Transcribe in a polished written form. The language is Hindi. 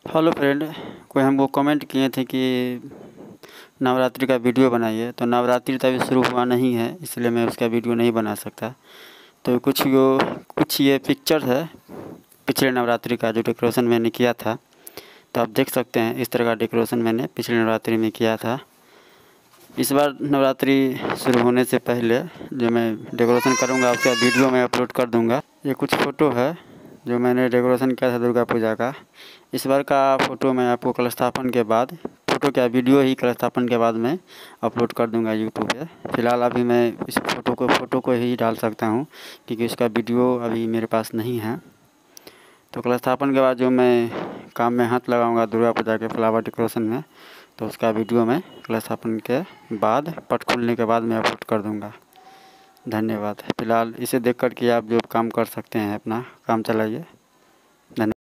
हेलो फ्रेंड, कोई हमको कमेंट किए थे कि नवरात्रि का वीडियो बनाइए। तो नवरात्रि तो अभी शुरू हुआ नहीं है, इसलिए मैं उसका वीडियो नहीं बना सकता। तो कुछ ये पिक्चर है पिछले नवरात्रि का जो डेकोरेशन मैंने किया था। तो आप देख सकते हैं इस तरह का डेकोरेशन मैंने पिछले नवरात्रि में किया था। इस बार नवरात्रि शुरू होने से पहले जो मैं डेकोरेशन करूँगा उसका वीडियो मैं अपलोड कर दूँगा। ये कुछ फ़ोटो है जो मैंने डेकोरेशन किया था दुर्गा पूजा का। इस बार का फ़ोटो मैं आपको कलश स्थापन के बाद, फ़ोटो क्या वीडियो ही कलश स्थापन के बाद मैं अपलोड कर दूंगा यूट्यूब पे। फ़िलहाल अभी मैं इस फ़ोटो को ही डाल सकता हूँ क्योंकि उसका वीडियो अभी मेरे पास नहीं है। तो कलश स्थापन के बाद जो मैं काम में हाथ लगाऊंगा दुर्गा पूजा के फ्लावर डेकोरेशन में, तो उसका वीडियो मैं कलश स्थापन के बाद, पट खुलने के बाद मैं अपलोड कर दूँगा। धन्यवाद। फ़िलहाल इसे देख कर के आप जो काम कर सकते हैं, अपना काम चलाइए। धन्यवाद।